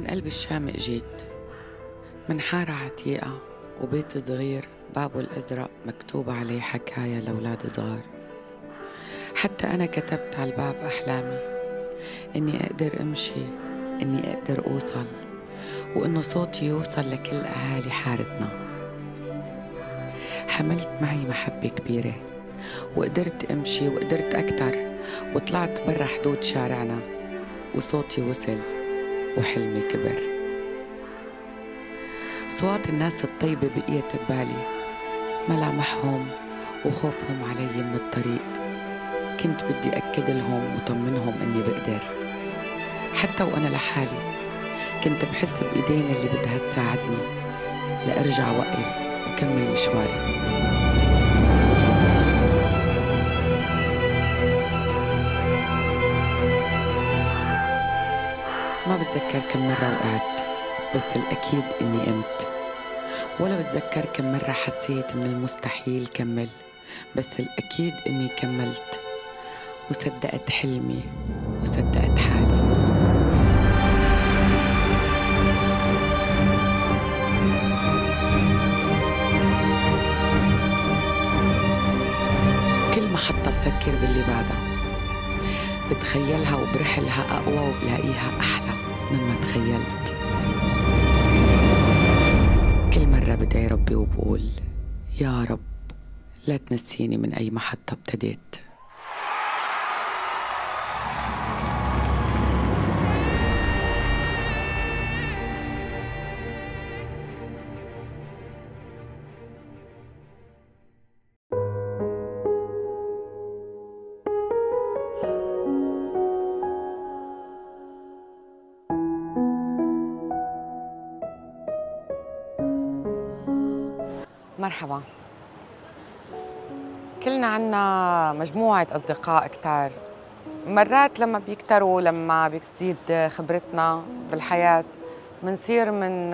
من قلب الشام اجيت، من حارة عتيقة وبيت صغير بابه الأزرق مكتوب عليه حكاية لأولاد صغار. حتى أنا كتبت على الباب أحلامي، إني أقدر أمشي، إني أقدر أوصل، وإنه صوتي يوصل لكل أهالي حارتنا. حملت معي محبة كبيرة وقدرت أمشي وقدرت أكتر، وطلعت برا حدود شارعنا وصوتي وصل وحلمي كبر. صوت الناس الطيبة بقيت ببالي، ملامحهم وخوفهم علي من الطريق. كنت بدي أكد لهم وطمنهم إني بقدر، حتى وأنا لحالي كنت بحس بإيدين اللي بدها تساعدني لأرجع وقف وكمل مشواري. ما بتذكر كم مرة وقعت، بس الأكيد إني قمت. ولا بتذكر كم مرة حسيت من المستحيل كمل، بس الأكيد إني كملت وصدقت حلمي وصدقت حالي. كل محطة بفكر باللي بعدها، بتخيلها وبرحلها أقوى وبلاقيها أحلى مما تخيلت. كل مرة بدعي ربي وبقول يا رب لا تنسيني من أي محطة ابتديت. مرحبا. كلنا عنا مجموعة أصدقاء كتار. مرات لما بيكتروا، لما بيزيد خبرتنا بالحياة، منصير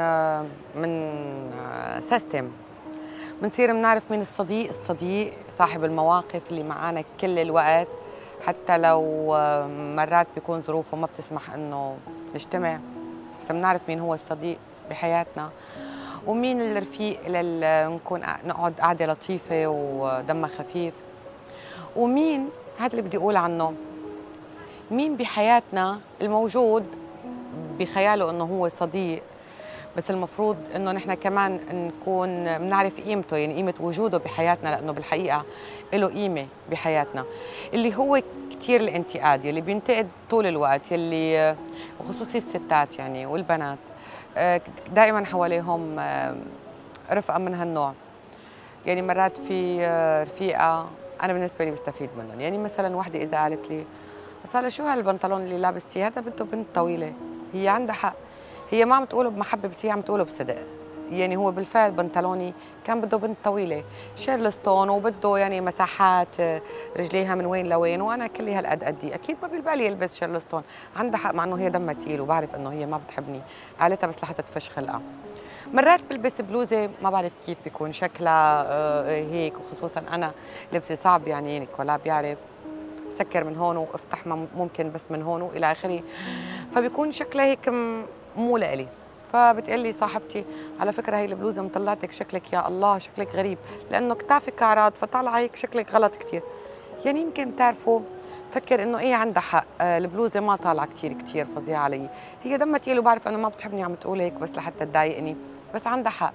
من سيستم، منصير منعرف مين الصديق صاحب المواقف اللي معانا كل الوقت، حتى لو مرات بيكون ظروفه ما بتسمح إنه نجتمع، بس منعرف مين هو الصديق بحياتنا، ومين الرفيق نكون نقعد قعدة لطيفة ودمها خفيف، ومين هذا اللي بدي أقول عنه، مين بحياتنا الموجود بخياله إنه هو صديق، بس المفروض إنه نحن كمان نكون بنعرف قيمته، يعني قيمة وجوده بحياتنا، لأنه بالحقيقة له قيمة بحياتنا، اللي هو كتير الانتقاد، يلي بينتقد طول الوقت، يلي وخصوصي الستات يعني والبنات دائما حواليهم رفقة من هالنوع. يعني مرات في رفيقة أنا بالنسبة لي بستفيد منهم، يعني مثلا وحدة إذا قالت لي أصالة شو هالبنطلون اللي لابستيه، هذا بده بنت طويلة، هي عندها حق، هي ما عم تقوله بمحبة بس هي عم تقوله بصدق. يعني هو بالفعل بنطلوني كان بده بنت طويلة شيرلستون، وبده يعني مساحات رجليها من وين لوين، وأنا كلي هالقد قدي، أكيد ما بالبالي يلبس شيرلستون. عندها حق، مع إنه هي دمها تقيل وبعرف إنه هي ما بتحبني، قالتها بس لحتى تفش خلقها. مرات بلبس بلوزه ما بعرف كيف بيكون شكلها هيك، وخصوصا انا لبسي صعب، يعني نيكولا بيعرف، سكر من هون وافتح ممكن بس من هون والى اخره، فبيكون شكلها هيك مو لإلي. فبتقول لي صاحبتي على فكره هي البلوزه مطلعتك شكلك يا الله شكلك غريب، لانه كتافك عراض فطالعه هيك شكلك غلط كثير. يعني يمكن بتعرفوا فكر انه ايه عندها حق، البلوزه ما طالعه كثير فظيعه علي، هي دمها تقيل وبعرف انه ما بتحبني عم تقول هيك بس لحتى تضايقني، بس عندها حق.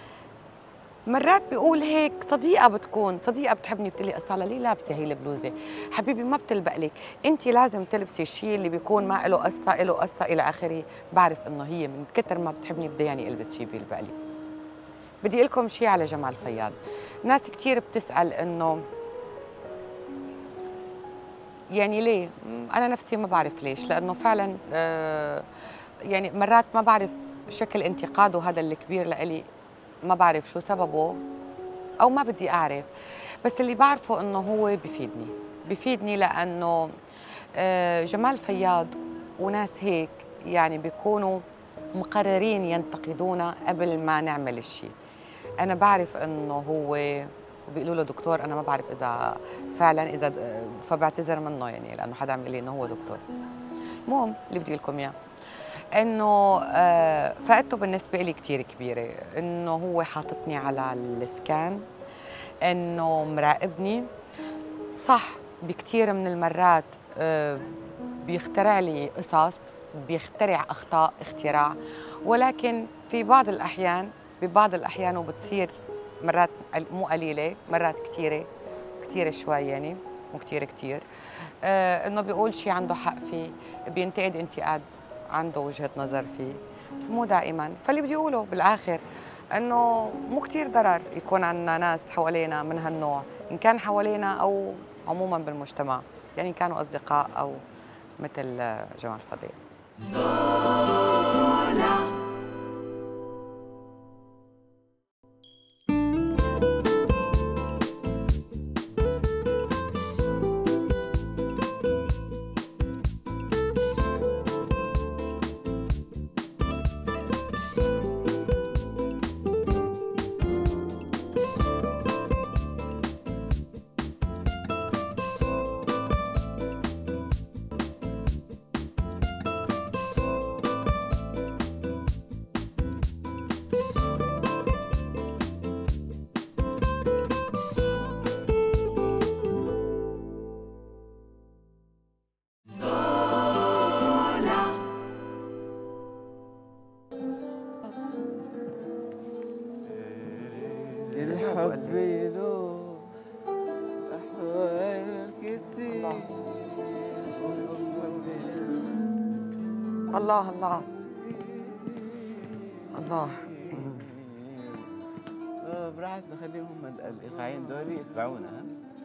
مرات بيقول هيك صديقه، بتكون صديقه بتحبني بتقول لي أصالة ليه لابسه هي البلوزه؟ حبيبي ما بتلبق لك، انت لازم تلبسي الشيء اللي بيكون ما له قصه الى اخره. بعرف انه هي من كثر ما بتحبني بدي يعني البس شيء بيلبق لي. بدي اقول لكم شيء على جمال فياض. ناس كثير بتسال انه يعني ليه؟ أنا نفسي ما بعرف ليش، لأنه فعلاً يعني مرات ما بعرف شكل انتقاده هذا الكبير لإلي، ما بعرف شو سببه أو ما بدي أعرف، بس اللي بعرفه إنه هو بفيدني لأنه جمال فياض وناس هيك يعني بيكونوا مقررين ينتقدونا قبل ما نعمل الشيء. أنا بعرف إنه هو وبيقولوا له دكتور، أنا ما بعرف إذا فعلا إذا فبعتذر منه يعني لأنه حدا عم يقول لي إنه هو دكتور. المهم اللي بدي لكم إياه انه فائدته بالنسبه لي كثير كبيره، انه هو حاططني على السكان، انه مراقبني. صح بكثير من المرات بيخترع لي قصص، بيخترع اخطاء اختراع، ولكن في بعض الاحيان ببعض الاحيان وبتصير مرات مو قليله، مرات كثيره، كثيره شوي يعني، مو كثير كثير، انه بيقول شيء عنده حق فيه، بينتقد انتقاد عنده وجهة نظر فيه، بس مو دائما. فاللي بدي اقوله بالاخر انه مو كثير ضرر يكون عندنا ناس حوالينا من هالنوع، ان كان حوالينا او عموما بالمجتمع، يعني كانوا اصدقاء او مثل جمال فضيل. الله الله الله. براحتنا، خليهم هم الايقاعيين دول يتبعونا.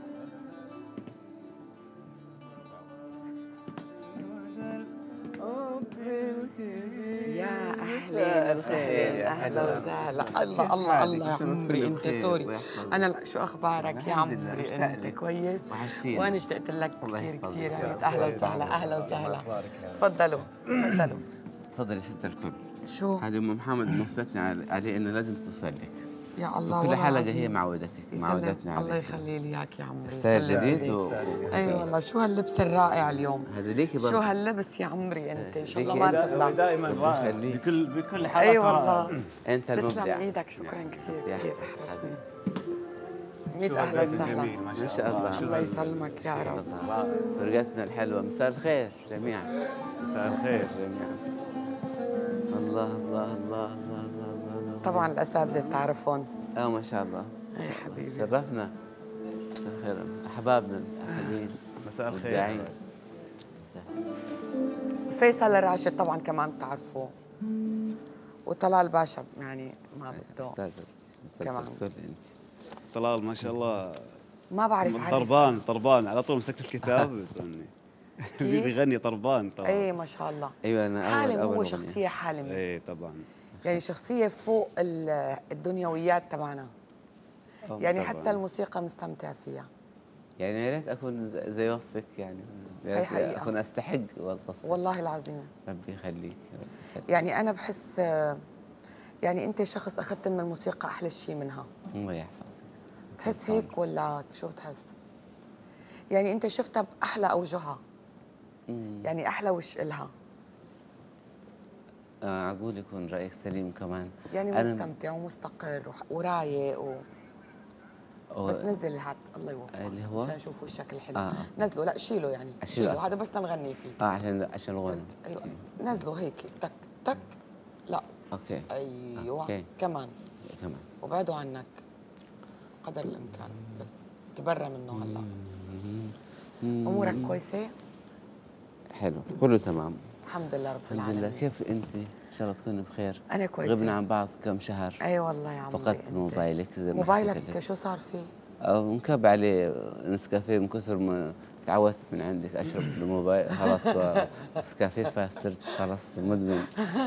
يا اهلا وسهلا، اهلا وسهلا. الله الله الله يا عمري، انت سوري. انا شو اخبارك يا عمري؟ انت كويس؟ وحشتيني. وانا اشتقت لك كثير كثير. اهلا وسهلا، اهلا وسهلا. تفضلوا تفضلوا. تفضلي ست الكل. شو؟ هذه ام محمد موصتني عليه انه لازم توصل لك. يا الله، كل حلقه هي معودتك، معودتنا عليك. الله يخلي لي اياك يا عمري. ستايل جديد اي والله. شو هاللبس الرائع اليوم؟ هذا ليكي برضه. شو هاللبس يا عمري انت؟ ان شاء الله ما تطلع دائما رائع بكل حلقه. اي والله. انت المبدع. تسلم ايدك، شكرا كثير كثير، احرجني. 100 اهلا وسهلا. ما شاء الله. الله يسلمك يا رب. سرقتنا الحلوه. مساء الخير جميعا. مساء الخير جميعا. الله الله الله الله الله. طبعا الاساتذه بتعرفهم. ما شاء الله. يا حبيبي شرفنا. مساء الخير احبابنا الحلوين. مساء الخير. فيصل الراشد طبعا كمان بتعرفوه، وطلال باشا يعني ما بده كمان. انت طلال ما شاء الله ما بعرف طربان على طول مسكت الكتاب بتغني. بيغني طربان. اي ما شاء الله. ايوه انا حالم، هو شخصيه حالمه. اي طبعا، يعني شخصيه فوق الدنيويات تبعنا. يعني طبعاً. حتى الموسيقى مستمتع فيها. يعني يا ريت اكون زي وصفك، يعني يا ريت اكون استحق وصفك. والله العظيم. ربي يخليك. يعني انا بحس يعني انت شخص اخذت من الموسيقى احلى شيء منها. الله يحفظك. بتحس هيك ولا شو بتحس؟ يعني انت شفتها باحلى اوجهها. يعني احلى وش الها. اقول يكون رايك سليم كمان. يعني مستمتع ومستقر ورايق بس نزل هات الله يوفقك اللي هو عشان نشوف وشك الحلو. نزله، لا شيله، يعني شيله هذا بس لنغني فيه. عشان الغنى. ايوه نزله هيك تك تك. لا اوكي. ايوه أوكي. كمان وبعدوا عنك قدر الامكان، بس تبرى منه هلا. امورك كويسه؟ حلو، كله تمام الحمد لله رب العالمين. الحمد لله. كيف انت؟ ان شاء الله تكوني بخير. انا كويسه. غبنا عن بعض كم شهر. اي والله يا عمري. فقدت موبايلك زي ما موبايلك شو صار فيه؟ انكب عليه نسكافيه من كثر ما تعودت من عندك اشرب الموبايل خلاص نسكافيه، فصرت خلاص مدمن.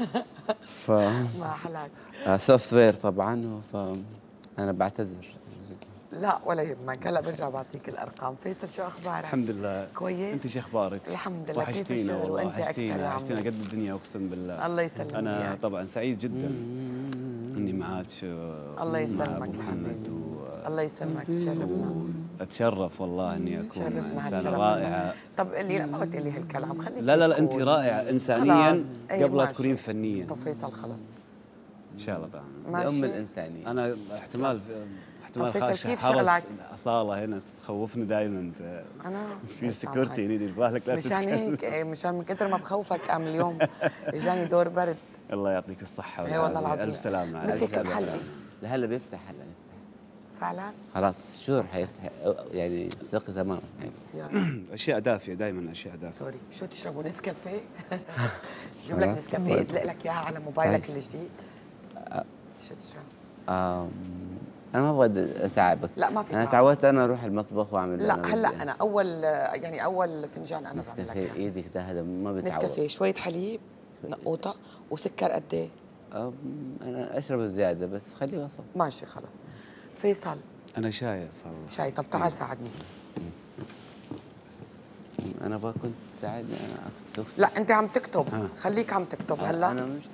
ما احلاك. سوفت وير طبعا، فانا بعتذر. لا ولا يهمك، هلا برجع بعطيك الارقام. فيصل شو اخبارك؟ الحمد لله كويس. انت شو اخبارك؟ الحمد لله. وحشتينا والله، وحشتينا قد الدنيا اقسم بالله. الله يسلمك. انا طبعا سعيد جدا اني معك. الله يسلمك محمد الله يسلمك، تشرفنا. اتشرف والله اني اكون تشرفنا، انسانه هالشرف رائعه. طب قولي لا، ما قلت لي هالكلام، خليك لا لا لا، تقول. انت رائعه انسانيا خلاص. أي قبل لا ماشي. تكونين فنيا. طب فيصل خلاص ان شاء الله طبعا. ماشي. لأم الإنسانية. انا احتمال طب فيصل خاشه كيف حرس شغلك؟ اصاله هنا تخوفني دائما انا في سكيورتي هنا يدير بالك لا مشان تتكلم. هيك مشان من كثر ما بخوفك قام اليوم اجاني دور برد. الله يعطيك الصحه اي والله والعافيه. العظيم. الف سلامه مسك عليك. بحلقي هلا بيفتح هلا يفتح. فعلا. خلاص شور حيفتح يعني ثقي تماما يعني. يلا اشياء دافيه دائما، اشياء دافيه. سوري، شو تشربوا نسكافيه؟ جيب لك نسكافيه ادلق لك اياها على موبايلك طيب. الجديد. شو تشرب؟ انا ما ابغى اتعبك. لا ما في انا تعب. تعودت انا اروح المطبخ واعمل لا أنا هلا بدي. انا اول فنجان انا بعمل نسكافيه لك إياه. ايدك ده هذا ما بيتعود. نسكافيه شويه حليب نقوطه وسكر قد ايه؟ انا اشرب زياده بس خليه وسط. ماشي خلص. فيصل انا شاي صار. شاي. طب تعال ساعدني. انا ابغى كنت تساعدني انا اكتب. لا انت عم تكتب، خليك عم تكتب هلا. انا مش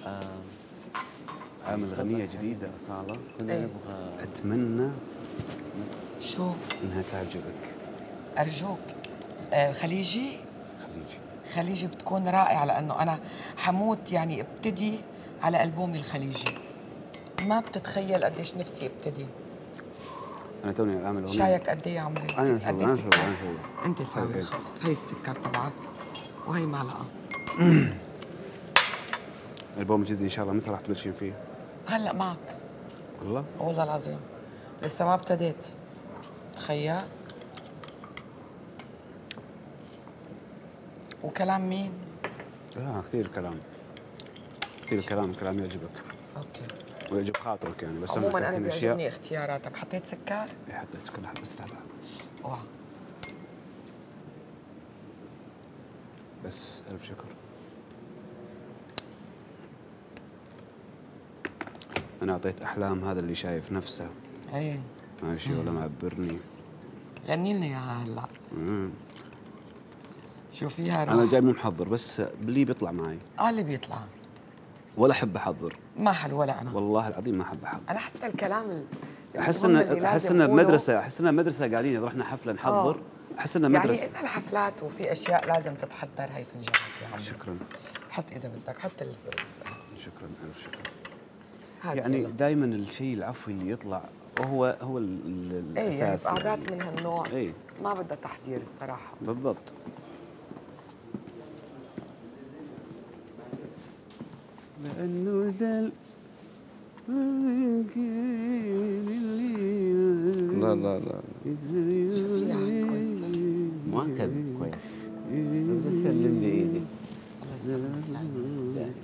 عامل غنيه جديده اصاله. كنا إيه. نبغى اتمنى شو؟ انها تعجبك. ارجوك. خليجي. خليجي. خليجي بتكون رائعة، لأنه أنا حموت يعني ابتدي على ألبومي الخليجي. ما بتتخيل قديش نفسي ابتدي. انا توني اعمل اغنيه. شايك قد ايه يا عمري؟ انا قد ايه شغل سكر؟ انا شغل. أنت ساوي خلص. هي السكر تبعك وهي معلقة. البوم جديد ان شاء الله، متى راح تبلشين فيه؟ هلا معك والله؟ والله العظيم لسه ما ابتديت. تخيل. وكلام مين؟ كثير كلام. كثير كلام يعجبك اوكي. ويعجب خاطرك يعني. بس عموما انا تحكين بيعجبني اختياراتك. حطيت سكر؟ إيه، حطيت كل حد بس لحظه. اوعى. بس الف شكر. انا اعطيت احلام هذا اللي شايف نفسه ايه ماشي ولا معبرني. غني لنا اياها هلا. شو فيها روح. انا جاي مو محضر بس اللي بيطلع معي. اللي بيطلع. ولا احب احضر. ما حلو ولا انا. والله العظيم ما احب احضر. انا حتى الكلام احس المهم ان اللي احس لازم ان أقوله. بمدرسه، احس ان بمدرسه قاعدين اذا رحنا حفله نحضر. احس ان مدرسه. يعني إلنا الحفلات وفي اشياء لازم تتحضر. هي فنجانك يا عمري. شكرا. حط اذا بدك حط شكرا الف شكر. هات يعني يلا. دائما الشيء العفوي اللي يطلع هو ايه يعني الاساس. قعدات من هالنوع ايه ما بدها تحضير الصراحه. بالضبط. لانه ذا لا لا لا شوف فيها كويسه. مؤكد كويس. بس سلم لي ايدي. الله يسلمك.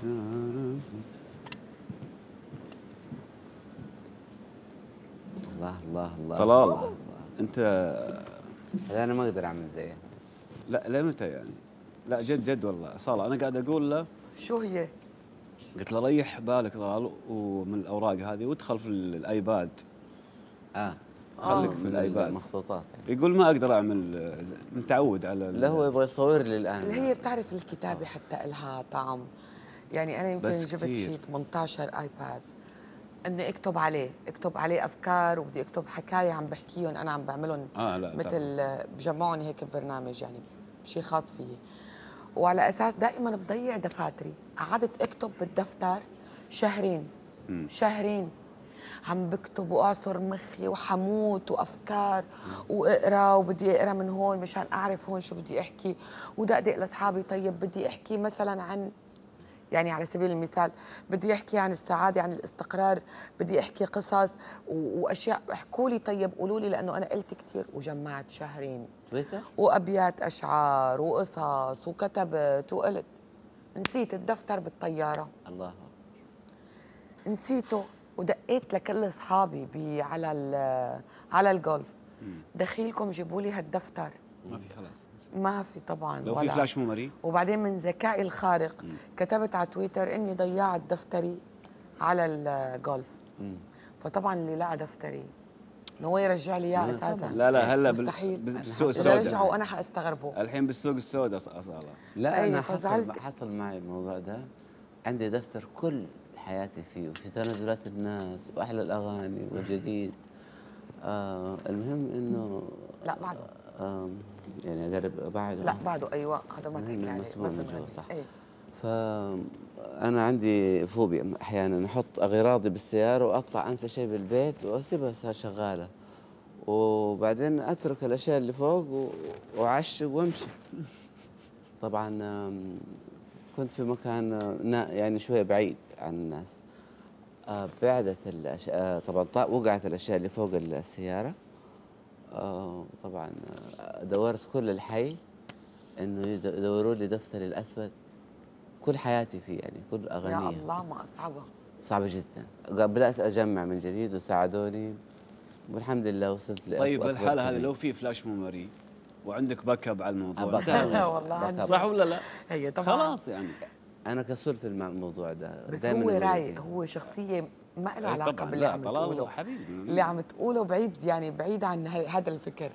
الله الله الله طلال الله. انت هذا انا ما اقدر اعمل زيه. لا لمتى يعني؟ لا جد جد والله صالة انا قاعد اقول له. شو هي؟ قلت له ريح بالك طلال ومن الاوراق هذه وادخل في الايباد. خليك في الايباد. المخطوطات يعني. يقول ما اقدر اعمل متعود على لا هو يبغى يصور لي الان. اللي هي بتعرف الكتابه حتى إلها طعم. يعني انا يمكن بس جبت كتير. شيء 18 ايباد اني اكتب عليه افكار وبدي اكتب حكايه عم بحكيهم انا عم بعملهم. لا مثل بجمعهم هيك ببرنامج يعني شيء خاص فيي. وعلى اساس دائما بضيع دفاتري. قعدت اكتب بالدفتر شهرين عم بكتب واعصر مخي وحموت وافكار واقرا وبدي اقرا من هون مشان اعرف هون شو بدي احكي ودقدق لاصحابي. طيب بدي احكي مثلا عن يعني على سبيل المثال بدي احكي عن السعاده عن الاستقرار بدي احكي قصص واشياء. احكوا لي طيب قولوا لي لانه انا قلت كثير وجمعت شهرين تويتر وابيات اشعار وقصص وكتبت وقلت نسيت الدفتر بالطياره. الله أكبر. نسيته ودقيت لكل اصحابي على الجولف. دخيلكم جيبوا لي هالدفتر. ما في خلاص. ما في طبعا لو في فلاش ميموري. وبعدين من ذكائي الخارق كتبت على تويتر اني ضيعت دفتري على الجولف. فطبعا اللي لقى دفتري هو يرجع لي اياه اساسا. لا هلا مستحيل. بالسوق اذا السوداء رجعوا انا حاستغربه. الحين بالسوق السوداء اصاله. لا انا فزعلت. حصل معي الموضوع ده. عندي دفتر كل حياتي فيه وفي تنازلات الناس واحلى الاغاني والجديد. المهم انه لا بعده. يعني اقرب بعده. لا بعده ايوه، هذا ما تحكي عليه مسموع من جوا صح. ايه. فانا عندي فوبيا احيانا احط اغراضي بالسياره واطلع انسى شيء بالبيت واسيبها شغاله، وبعدين اترك الاشياء اللي فوق واعشق وامشي. طبعا كنت في مكان يعني شويه بعيد عن الناس. بعدت الاشياء طبعا، وقعت الاشياء اللي فوق السياره. طبعا دورت كل الحي انه يدوروا لي دفتري الاسود، كل حياتي فيه يعني كل اغانيه. يا الله ما اصعبها. صعبه جدا. بدات اجمع من جديد وساعدوني والحمد لله وصلت طيب بالحاله هذه لو في فلاش ميموري وعندك باك اب على الموضوع والله صح ولا لا؟ هي طبعا خلاص يعني انا كسول في الموضوع ده. بس هو رايق، هو شخصيه ما له علاقه باللي عم تقوله حبيبي. اللي عم تقوله بعيد، يعني بعيد عن هذا الفكر.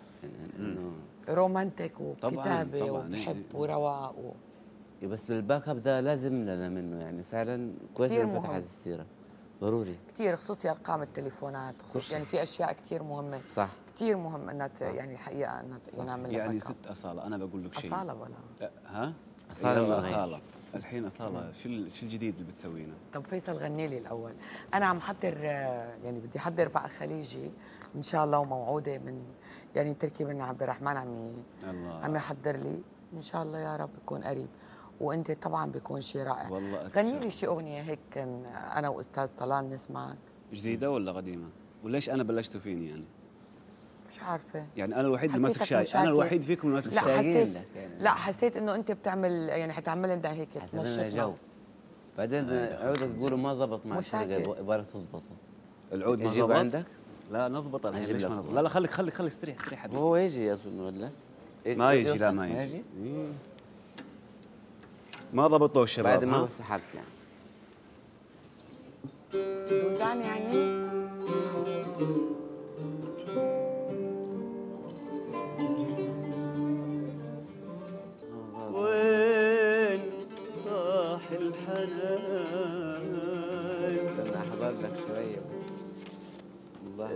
رومانتك وكتابه وبحب ورواق بس بالباك اب ده لازم لنا منه يعني فعلا كويس انه فتحت السيره ضروري كثير، خصوصي ارقام التليفونات، يعني في اشياء كثير مهمه. صح كثير مهم انها يعني الحقيقه انها نعمل يعني ست أصالة أنا بقول لك شيء. أصالة ولا ها؟ أصالة الحين أصالة شو الجديد اللي بتسوينه؟ طب فيصل غني لي الأول. أنا عم حضر يعني بدي أحضر بقى خليجي إن شاء الله، وموعودة من يعني تركي بن عبد الرحمن عم يحضر لي إن شاء الله يا رب يكون قريب، وأنت طبعا بيكون شيء رائع. والله غني لي شي أغنية هيك أنا وأستاذ طلال نسمعك. جديدة ولا قديمة؟ وليش أنا بلشتوا فيني يعني؟ مش عارفة يعني أنا الوحيد اللي ماسك شاي، أنا الوحيد فيكم اللي ماسك شاي. لا حسيت إنه أنت بتعمل يعني حتعمل لنا هيك تنشطنا، بعدين عودك تقولوا ما ضبط مع الفرقة يبغى تضبطه. العود ما ضبط عندك؟ لا نضبط الحين. ليش ما نضبط؟ لا خليك استريح حبيبي. هو يجي أظن ولا؟ ما يجي. لا ما يجي. ما ضبطوا الشباب بعد ما سحبت يعني. دوزان يعني؟ وين راح الحنان؟ استنى احضر لك شويه بس. الله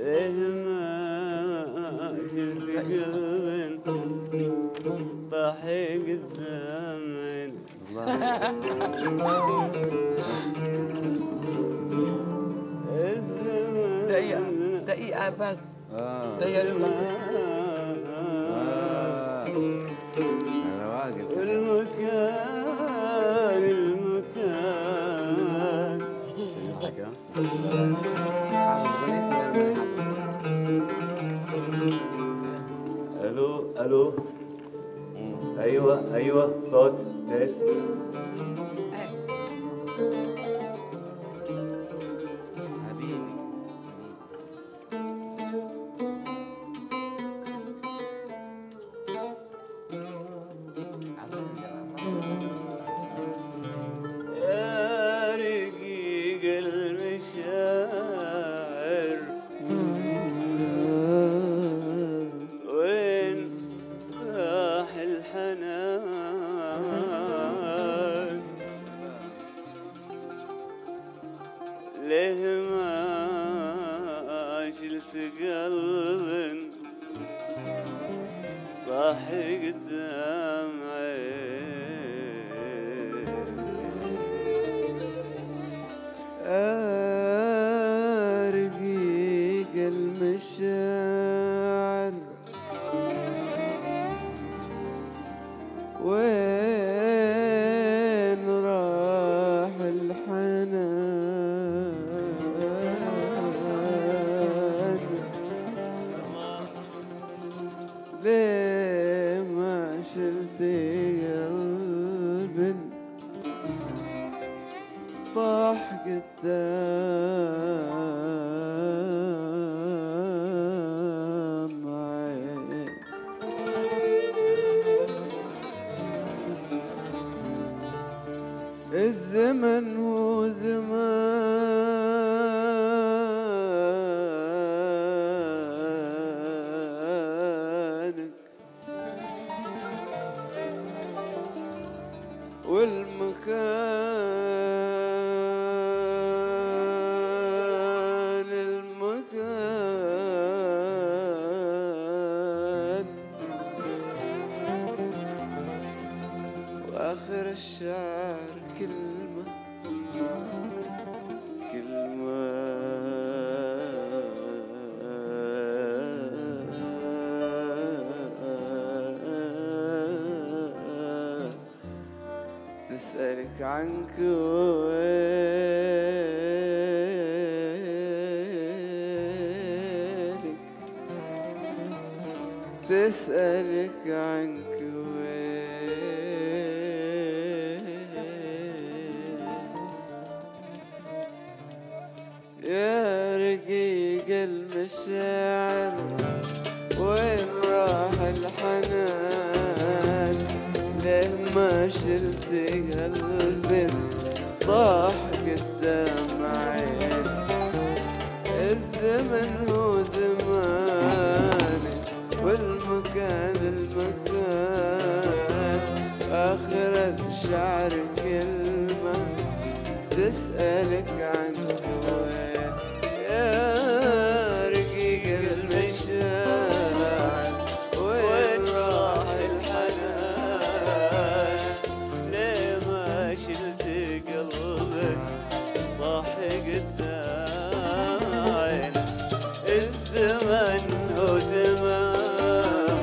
ما شلت قلبي طاحي قدامي. دقيقة بس. دقيقة أنا واقف. المكان شنو الو ايوه صوت تيست. الزمن هو زمانك والمكان تسألك عن كوينك، تسألك عن يا رقيق المشاعر وين راح الحنان؟ ليه ما شلت قلبي طاح قدام عين؟ الزمن هو زماني والمكان المكان، آخر الشعر كلمة تسألك عن وين. يا رقيق المشاعر وين راح الحنان؟ ليه ما شلت قلبك طاح قدام عينك؟ الزمن هو زمان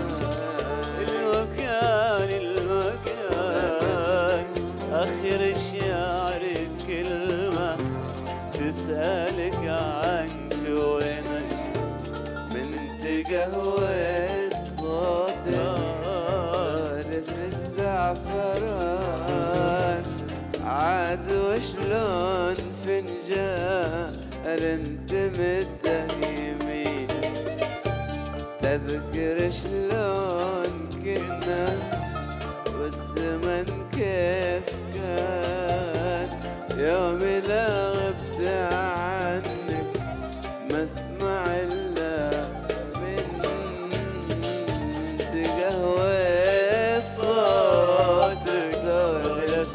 المكان المكان، آخر الشعر كلمة تسألك عن وينك. بنت قهوة صوتك صارت الزعفران، عاد وشلون فنجان انت متهمين؟ تذكر شلون كنا والزمن كيف كان، يومي لا غبت عنك ما اسمع الا بنت قهوة صوتك صولة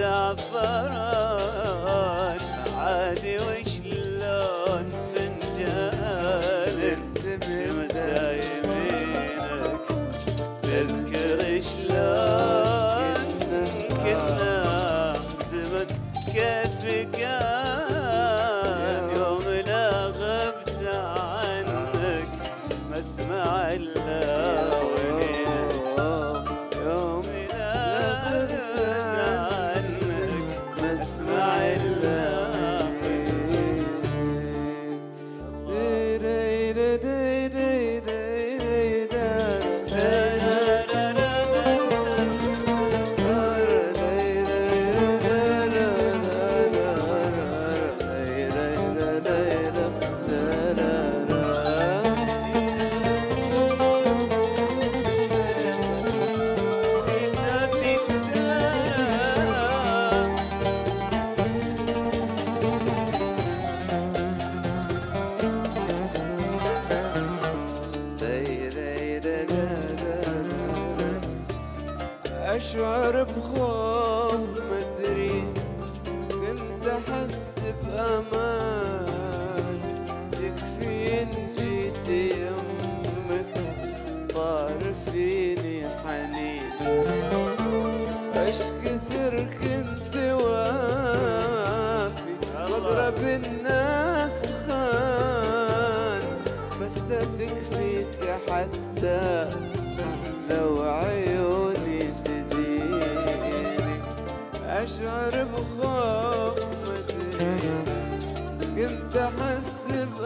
الزعفران، عادي وشلون فنجان انت متدايمينك. تذكر شلون كنا زمن كيف كان، يوم لا غبت عنك ما اسمع الا ونينك. يوم لا غبت عنك ما اسمع الا أشعر بخوف مدري، كنت أحس بأمان، يكفين جيت يمك طار فيني حنين. أش كثر كنت وافي وأقرب الناس خان، بس أثق فيك حتى لو عيوني تديني. أشعر بخوف مدري، كنت أحس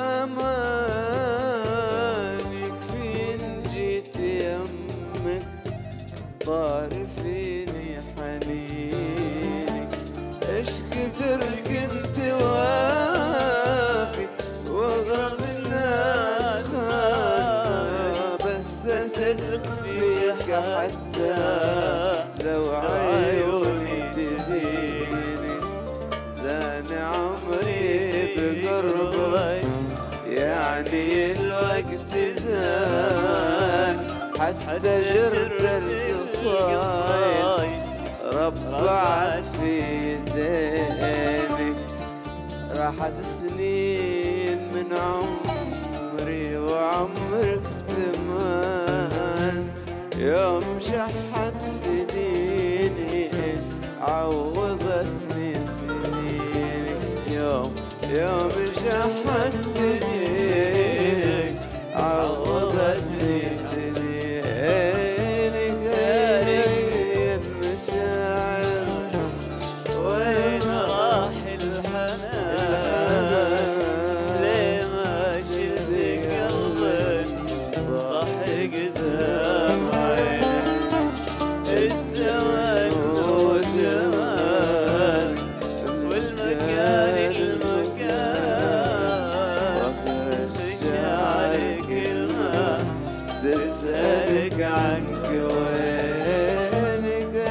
بأمان، يكفين جيت يمك طار فيني حنيني. إيش كثر كنت وافي وأغرب الناس خان، بس أصدق فيك حتى لو عيوني تديني. زان عمري بقربك يعني الوقت زان، حتى جرد القصايد ربعت في يدينك. راحت سنين من عمري وعمرك ثمان، يوم شحت سنيني عوضتني سنيني. يوم شحت سنينك عوضتني سنينك. المشاعر عنك وينك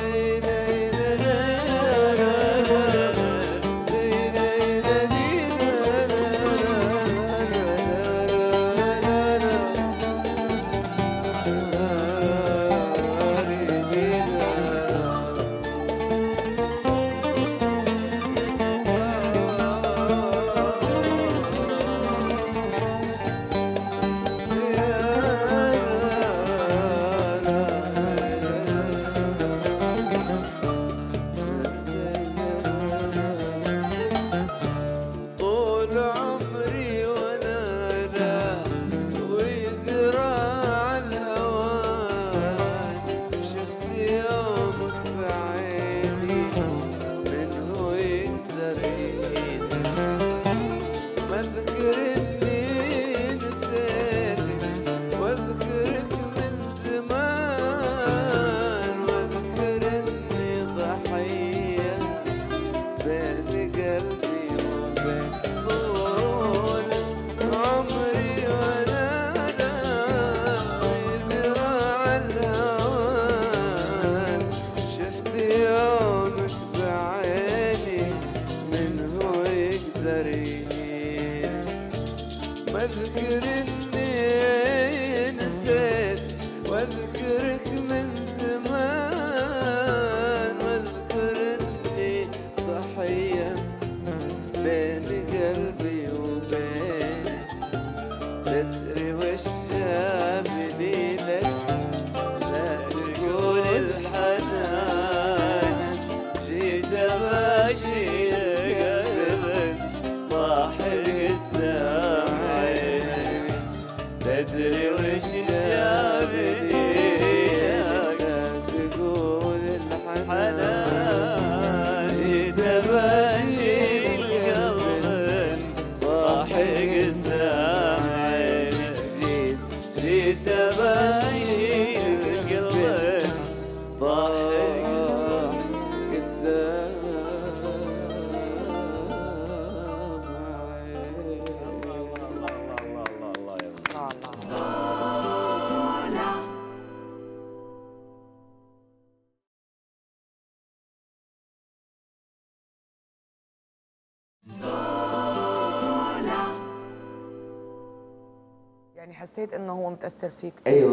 يعني حسيت انه هو متاثر فيك كثير. ايوه،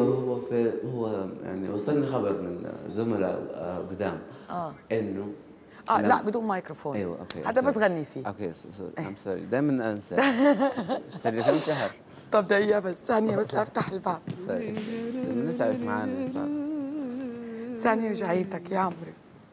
هو يعني وصلني خبر من زملاء قدام انه لا بدون ميكروفون. ايوه اوكي، هذا بس غني فيه. اوكي سوري، ام سوري، دائما انسى. صار لي كم شهر. طب دقيقة بس، ثانية بس لافتح الباب. سوري، بنتعبك معنا صار. ثانية رجعيتك يا عمري.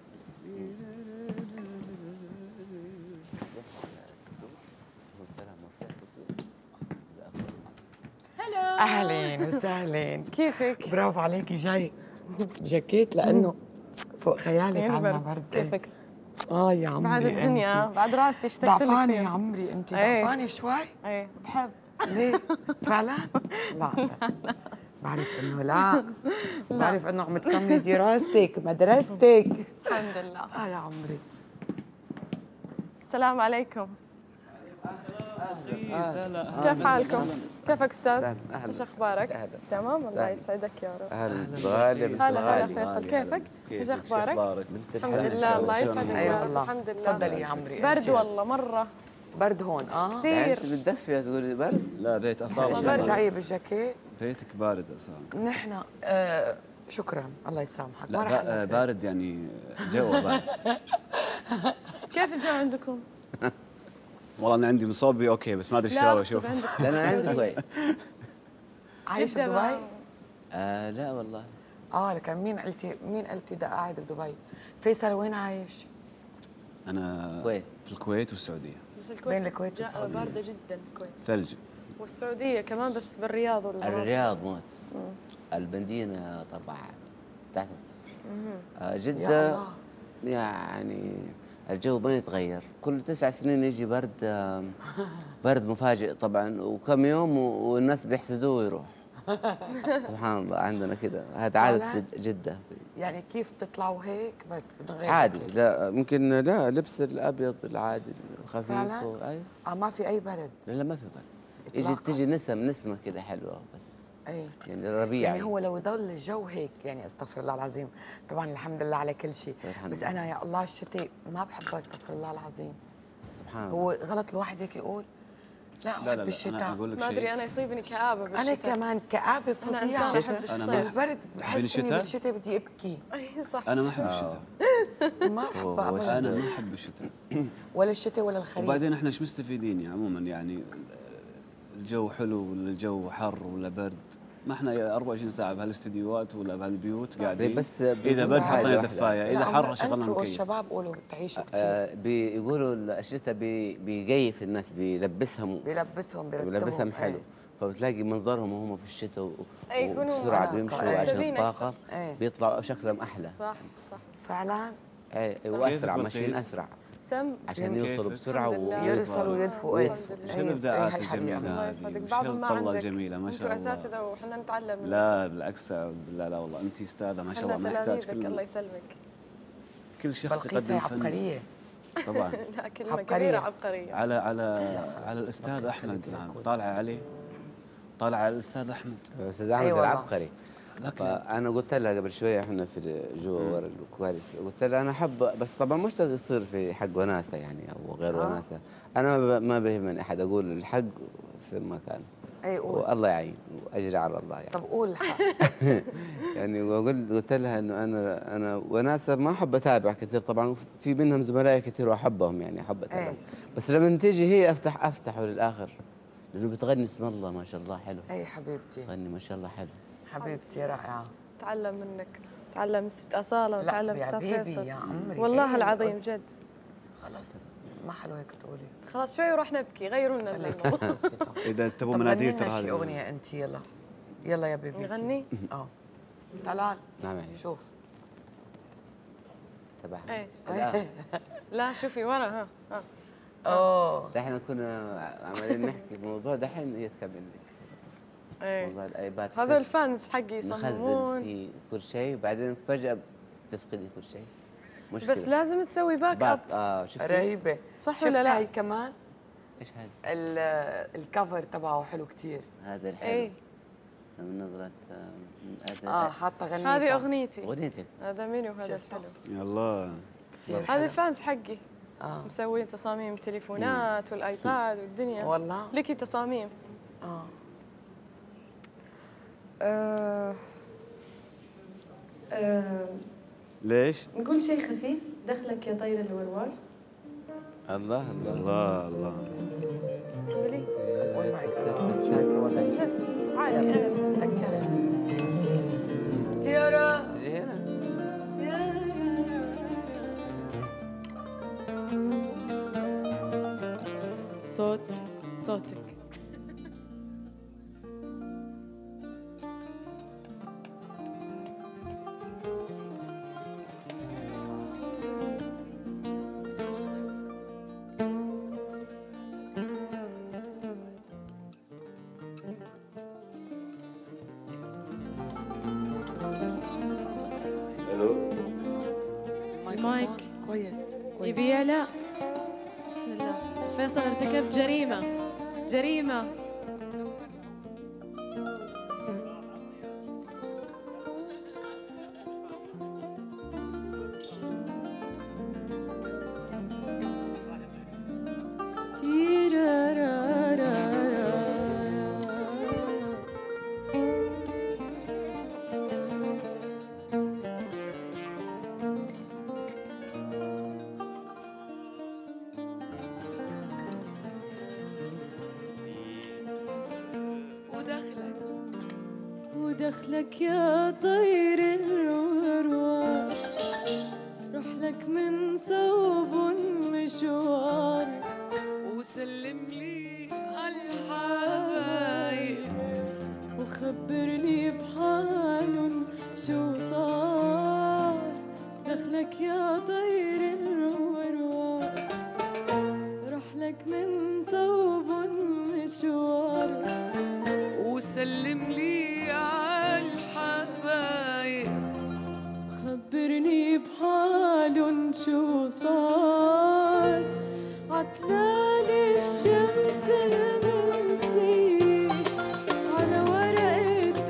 اهلين وسهلين. كيفك؟ برافو عليكي، جاي جاكيت لانه فوق خيالك عنا برد. كيفك؟ يا عمري بعد الدنيا انتي بعد راسي اشتقت لك. ضعفانة يا عمري، انت ضعفانة شوي؟ ايه بحب. ليه؟ فعلا؟ لا بعرف انه لا، بعرف انه عم تكملي دراستك مدرستك. الحمد لله. يا عمري. السلام عليكم. كيف حالكم؟ كيفك استاذ؟ ايش اخبارك؟ تمام، الله يسعدك يا رب. اهلا غالي. هلا فيصل، كيفك؟ ايش اخبارك؟ الحمد لله، الله يسعدك يا رب. الحمد لله. تفضلي يا عمري. برد والله مره. برد هون كثير. انت بتدفي تقولي برد؟ لا بيت اصاله جايب الجاكيت. بيتك بارد اصلا. نحن شكرا، الله يسامحك. لا بارد يعني جو بارد. كيف الجو عندكم؟ والله انا عندي مصابي اوكي، بس ما ادري ايش اشوف. لا انا عندي كويس. عايش بدبي؟ لا والله. لكن مين قلتي ده قاعد بدبي؟ فيصل وين عايش؟ انا الكويت. في الكويت والسعوديه. بس الكويت بين الكويت والسعوديه بارده جدا الكويت. ثلج. والسعوديه كمان، بس بالرياض الرياض موت. المدينه طبعا تحت الصفر. جده يعني الجو ما يتغير، كل 9 سنين يجي برد مفاجئ طبعا، وكم يوم والناس بيحسدوه ويروح. سبحان الله، عندنا كده، هذا عادة جدة. يعني كيف تطلعوا هيك بس من غير عادي؟ لا ممكن، لا لبس الابيض العادي الخفيف. فعلا؟ ايوه. ما في اي برد؟ لا ما في برد. تجي نسمة كده حلوة بس. اي يعني الربيع يعني هو لو يضل الجو هيك يعني استغفر الله العظيم، طبعا الحمد لله على كل شيء، بس انا يا الله الشتاء ما بحبه استغفر الله العظيم. سبحان الله. هو غلط الواحد هيك يقول لا لا لا بالشتاء. انا اقول لك ما شيء. ادري انا يصيبني كآبة بالشتاء. انا كمان كآبة انا فظيعة. انسان احب أنا الصيف. البرد بحس اني بالشتاء بدي ابكي. اي صح. انا ما احب الشتاء. ما بحبه ابدا. انا ما احب الشتاء. ولا الشتاء ولا الخريف. وبعدين احنا ايش مستفيدين يعني عموما يعني الجو حلو ولا الجو حر ولا برد، ما احنا 24 ساعه بهالاستديوهات ولا بهالبيوت قاعدين. بس اذا برد حطينا دفايه، اذا حر شغلنا انتوا مكيف. والشباب قولوا بتعيشوا كثير. بيقولوا الشتاء بيقيف الناس، بيلبسهم بيلبسهم حلو. فبتلاقي منظرهم وهم في الشتاء يكونوا وبسرعه بيمشوا عشان مهذبين الطاقه، أكثر. بيطلعوا شكلهم احلى. صح صح. فعلا. واسرع ماشيين اسرع سم عشان يوصلوا بسرعه يوصلوا يدفوا ويدفوا. شو الابداعات هي الجميله الله هذه، يسعدك. وش بعضهم ما هالطلة عندك. الجميله ما شاء انتوا الله. اساتذه وحنا نتعلم منك. لا بالعكس، لا والله انت استاذه ما شاء الله، ما احنا نحتاج تلاميذك الله يسلمك. كل شخص بلقيس هي يقدم فن. عبقريه. طبعا. لا كلمة عبقرية. كبيرة عبقرية. على الاستاذ احمد، طالعه عليه، طالعه على الاستاذ احمد. استاذ احمد والله. العبقري. فانا قلت لها قبل شويه احنا في جوا ورا الكواليس، قلت لها انا احب، بس طبعا مش يصير في حق وناسه يعني او غير وناسه. انا ما بيهمني احد، اقول الحق في مكان. اي قول. والله يعين واجري على الله يعني. طب قول الحق. يعني قلت لها انه انا وناسه ما احب اتابع كثير، طبعا في منهم زملائي كثير واحبهم يعني احب اتابع، بس لما تيجي هي افتحه للاخر لانه بتغني اسم الله ما شاء الله حلو. اي حبيبتي. تغني ما شاء الله حلو. حبيبتي رائعه. تعلم منك، تعلم ست أصالة وتعلم يا ستات بيبي فيصل. يا عمري. والله العظيم جد. خلاص ما حلو هيك تقولي. خلاص شوي وراح نبكي، غيروا لنا الموضوع. اذا تبغوا طب مناديل غني ترى لنا شي هذه اغنيه انت يلا. يلا يا بيبي. نغني؟ تعال. نعم يعني. شوف. تبعها. ايه. الآن. لا شوفي ورا ها. اوه. دحين كنا عمالين نحكي في موضوع، دحين هي تكمل لك ايه. موضوع الايباد. هذول الفانز حقي نخزن يصممون. في كل شيء وبعدين فجأة تفقدي كل شيء. مشكلة. بس لازم تسوي باك اب. شفتي؟ رهيبه. صح ولا لا؟ هاي كمان ايش هذا؟ الكفر تبعه حلو كثير. هذا الحلو. ايه. من نظرة حاطه غنيتها. هذه اغنيتي. اغنيتك. هذا منو هذا شفتها؟ الحلو؟ يلا. هذا الفانز حقي. اه مسوين تصاميم التليفونات والايباد والدنيا. والله. لكي تصاميم. ليش؟ نقول شيء خفيف. دخلك يا طير الوروار. الله الله الله الله. قولي. شايفه وضعي. بس عادي انا. تيارا. جي هنا. صوتك. مايك كويس. يبي يعلى. بسم الله. فيصل ارتكب جريمة. ودخلك يا طير الوروار، روح لك من صوب مشوار، وسلم لي عالحبايب، وخبرني بحالن شو صار. دخلك يا طير الوروار، روح لك من صوب مشوار، وسلم لي خبرني بحالن شو صار. عطلال الشمس المنسي على ورقة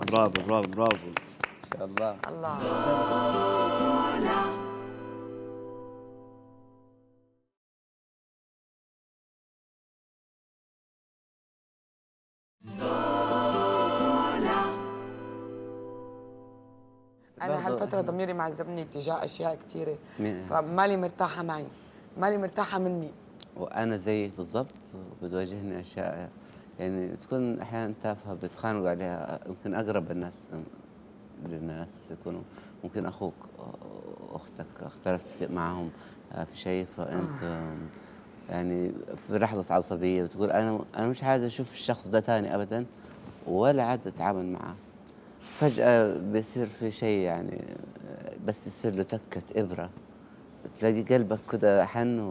برافو برافو برافو ان شاء الله. الله. أنا هالفترة ضميري معذبني تجاه أشياء كثيرة، فمالي مرتاحة معي، مالي مرتاحة مني. وأنا زيك بالضبط، بتواجهني أشياء يعني تكون أحيانا تافهة بتخانقوا عليها. يمكن أقرب الناس للناس يكونوا ممكن أخوك أختك اختلفت معهم في شيء، فأنت يعني في لحظة عصبية وتقول أنا مش عايز أشوف الشخص ده تاني أبدا ولا عاد أتعامل معه. فجأة بيصير في شيء يعني بس يصير له تكة إبرة، تلاقي قلبك كده حن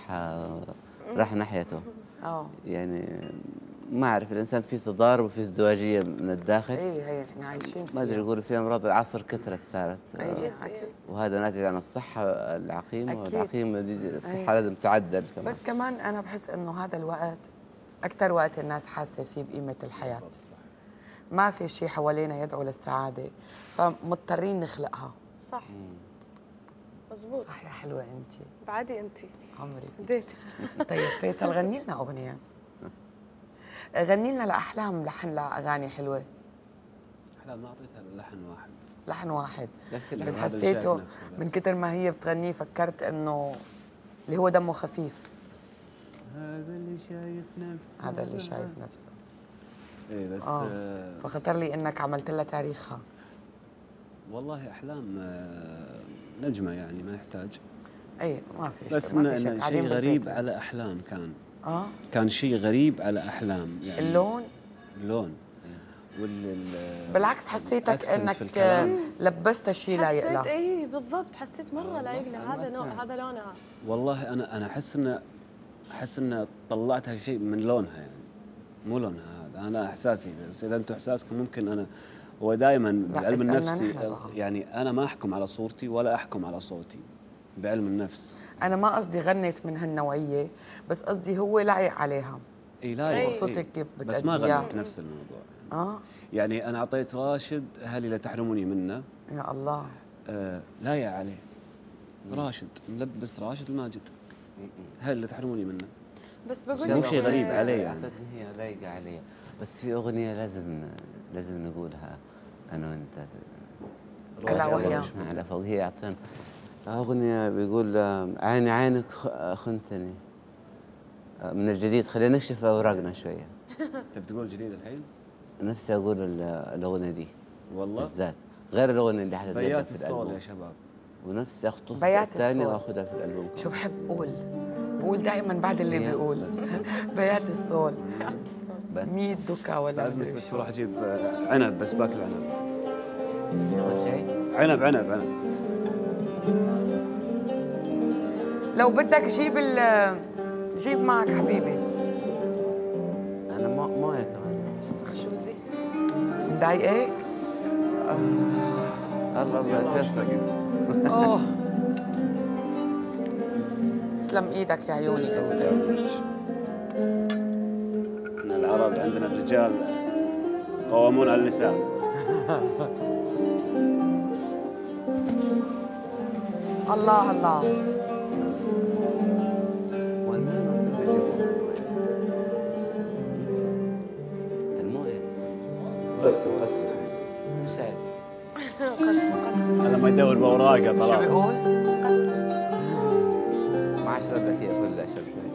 راح ناحيته. يعني ما أعرف، الإنسان فيه تضارب وفيه ازدواجية من الداخل. هي احنا عايشين فيها. ما أدري يقولوا في أمراض العصر كثرت صارت. أكيد. وهذا ناتج عن الصحة العقيمة، والعقيمة دي الصحة لازم تعدل كمان. بس كمان أنا بحس إنه هذا الوقت أكثر وقت الناس حاسة فيه بقيمة الحياة. ما في شيء حوالينا يدعو للسعادة، فمضطرين نخلقها. صح. مزبوط. صح يا حلوة أنت. بعدي أنت. عمري. بديتي. طيب فيصل، غني لنا أغنية. غني لنا لأحلام لحن لأغاني حلوة. أحلام ما أعطيتها لحن واحد. لحن واحد. بس هذا حسيته من كتر ما هي بتغنيه فكرت إنه اللي هو دمه خفيف. هذا اللي شايف نفسه. هذا اللي شايف نفسه. ايه بس فخطر لي انك عملت لها تاريخها. والله احلام نجمه يعني ما يحتاج. اي ما في شيء. بس إنه شيء غريب على احلام كان. كان شيء غريب على احلام يعني. اللون بالعكس حسيتك انك لبست شيء لايق لها. حسيت اي بالضبط، حسيت مره لايق لها. هذا نوع، هذا لونها. والله انا احس ان طلعتها شيء من لونها يعني، مو لونها هذا. انا احساسي، بس اذا انتم احساسكم ممكن. انا هو دائما بعلم النفس يعني انا ما احكم على صورتي ولا احكم على صوتي بعلم النفس. انا ما قصدي غنيت من هالنوعيه، بس قصدي هو لايق عليها. اي لايق، خصوصي كيف بتأديها. بس ما غنيت نفس الموضوع. يعني انا اعطيت راشد هل لا تحرموني منه. يا الله. لايق عليه. راشد ملبس راشد الماجد. هل لا تحرموني منه. بس بقول مو شيء غريب عليه يعني. هي لايقه علي، بس في اغنيه لازم نقولها انا وانت. الا وهي على فوق. هي اعطينا اغنيه بيقول عيني عينك خنتني من الجديد. خلينا نكشف اوراقنا شويه. انت بتقول جديد الحين؟ نفسي اقول الاغنيه دي والله بالذات، غير الاغنيه اللي حتتقدم بيات الصول يا شباب. ونفسي اخطفها الثانيه واخذها في الالبوم. شو بحب بقول دائما بعد اللي بيقول بيات الصول 100 دكا ولا ادري بس بروح اجيب عنب، بس باكل عنب. اول شيء عنب. لو بدك جيب معك حبيبي. انا مويه كمان. فسخ شو زي مضايقك؟ الله تسرق. اوه تسلم ايدك يا عيوني انت. احنا العرب عندنا الرجال قوامون على النساء. الله الله. المويه قص شايف هذا ما يدور باوراقه طلع. شو بيقول؟ ما اشرب لك هي كلها، اشرب شوي.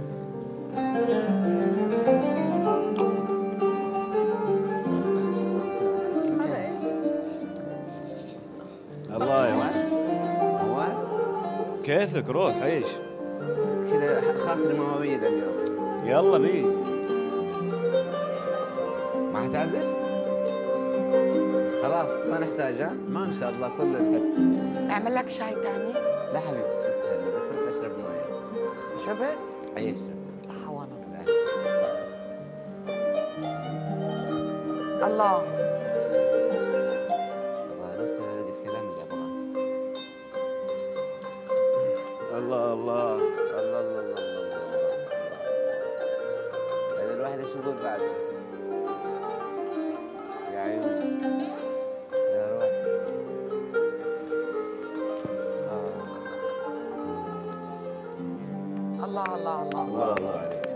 الله يا مان كيفك، روح عيش كذا. خاطري مواويل اليوم. يلا بيه. ما حتعزف؟ خلاص ما نحتاج. ما ان شاء الله كله نحس. اعمل لك شاي ثاني؟ لا حبيبي تسهل، بس انت اشرب مويه. شربت؟ اي شربت. صحة وانا. الله. نفس الكلام اللي ابغاه. الله الله الله الله الله الله. هذا الواحد ايش يقول بعد؟ يا عيون. الله الله الله الله الله عليك.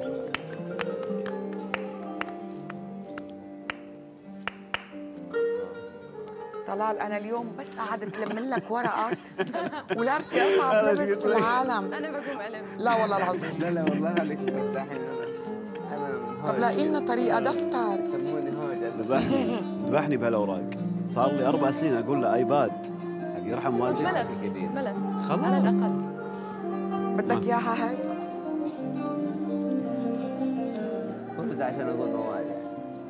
طلال انا اليوم بس قعدت تلم لك ورقات ولابسه اصعب لبس في العالم. انا بقوم الم. لا والله العظيم. لا لا والله عليك مرتاحين. طب لاقي لنا طريقه دفتر. سموني هوج. ذبحني بهالاوراق. صار لي 4 سنين اقول له ايباد حق يرحم والديك. ملف خلاص على الاقل. بدك اياها هاي؟ كل ده عشان اقول موالي.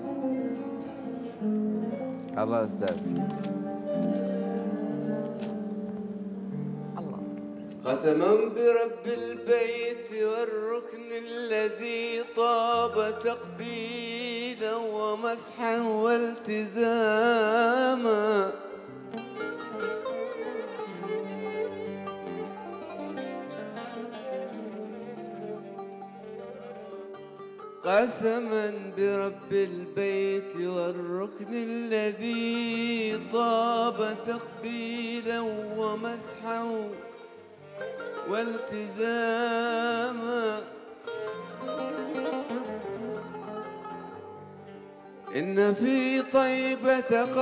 الله استاذ. الله. قسما برب البيت والركن الذي طاب تقبيلا ومسحا والتزاما قسما برب البيت والركن الذي طاب تقبيلا ومسحا والتزاما إن في طيبة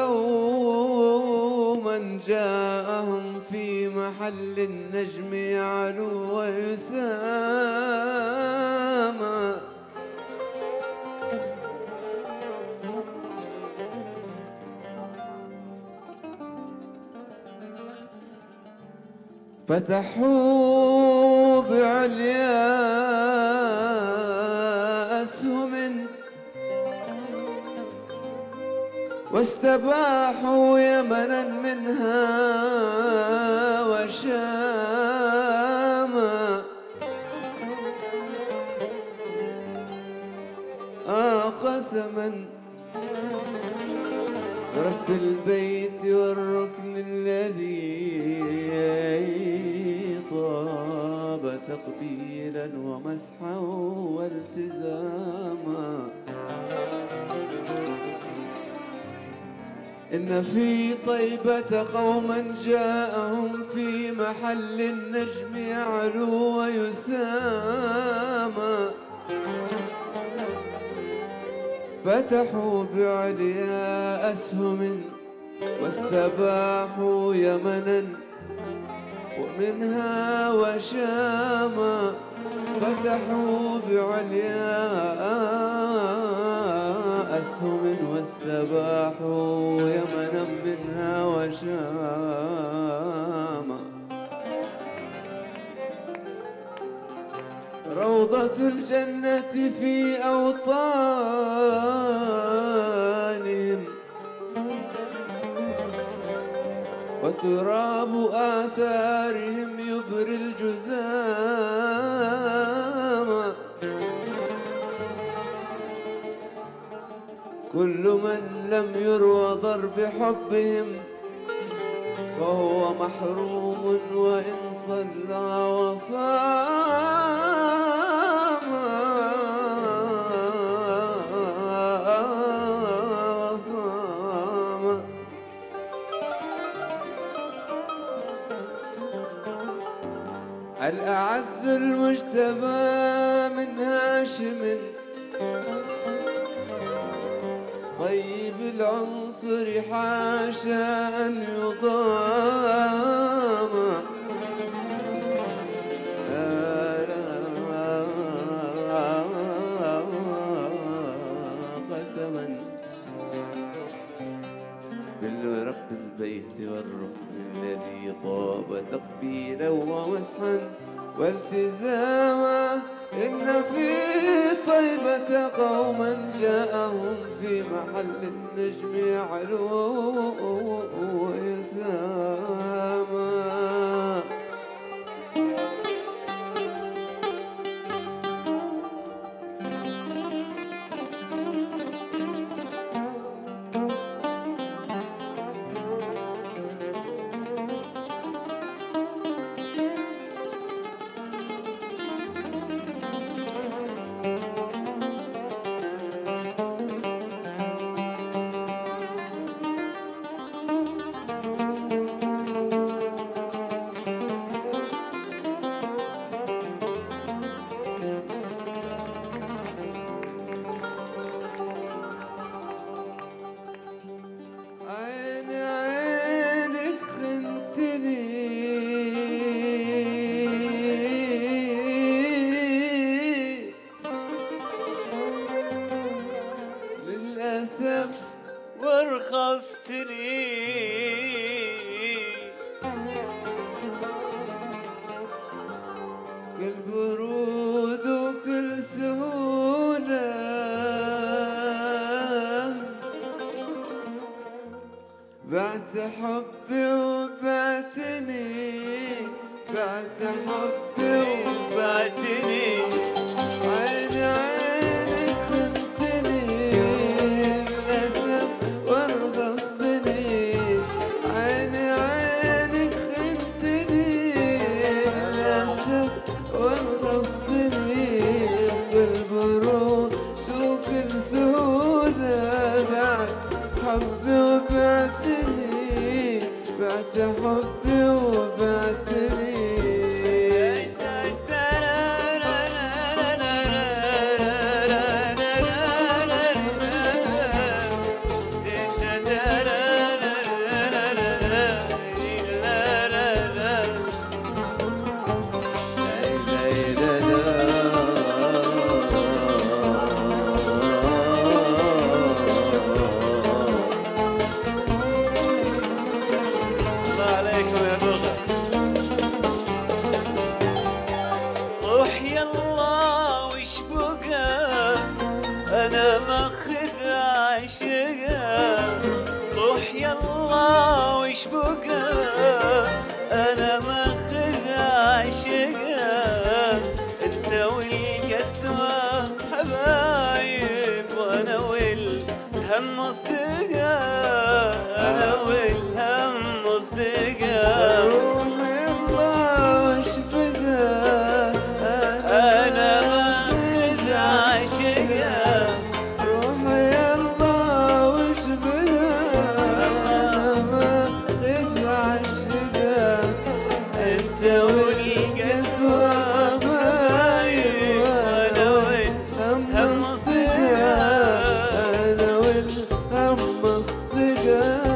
قوما جاءهم في محل النجم يعلو ويسامى فتحوا بعليا أسهم واستباحوا يمنا منها وشاما قسما رب البيت والركن الذي طاب تقبيلا ومسحا والتزاما إن في طيبة قوما جاءهم في محل النجم يعلو ويسامى فتحوا بعليا أسهم واستباحوا يمنا ومنها وشاما فتحوا بعليا أسهم واستباحوا يمنا منها وشاما روضة الجنة في أوطانهم وتراب آثارهم يبري الجزام كل من لم يروى ضرب حبهم فهو محروم وإن صلى وصام الأعز المجتبى من هاشم طيب العنصر حاشا أن يضام قسما بالرب البيت والركن الذي طاب تقبيلا ومسحا والتزاما إن في طيبة قوما جاءهم في محل النجم يعلو ويساما حبي وبعتني، بعت حبي وبعتني، عيني عينك خنتني للأسف والغصتني، عيني عينك خنتني للأسف والغصتني، بالبرود وكل سهولة بعت حبي وبعتني، بعت حبي وبعتني. أنا ماخذ عشقها، روح يلا وش بقى، أنا ماخذ عشقها، أنت والقسوة حبايب وأنا والهم أصدقاء، أنا والهم أصدقاء. روح يلا وش بقى، أنا ماخذ عشقها، روح يلا وش بقى، أنا ماخذ عشقها، أنت والقسوة حبايب وأنا والهم أصدقاء، أنا والهم أصدقاء.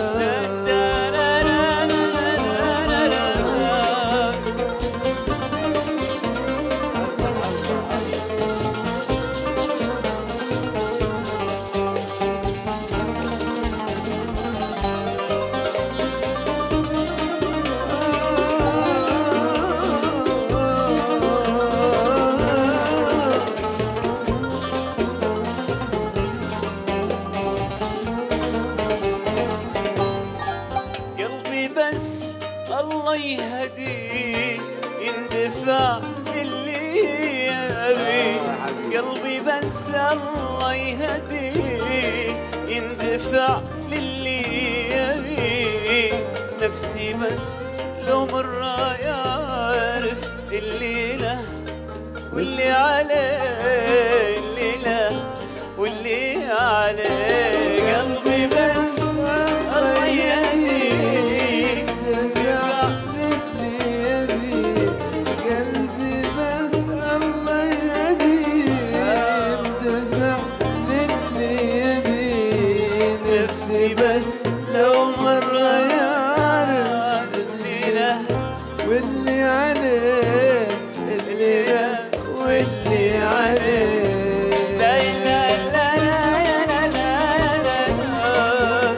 قلبي بس الله يهديه يندفع للي يبي، قلبي بس الله يهديه يندفع للي يبي، نفسي بس لو مرة يعرف اللي له واللي عليه، اللي له واللي عليه، قلبي بس الله يهديك دفع للي يبي، قلبي بس الله يهديك، دفع للي يبي، نفسي بس لو مرة يعرف اللي له واللي عليه، اللي له واللي عليه. لا لا لا لا لا لا لا لا.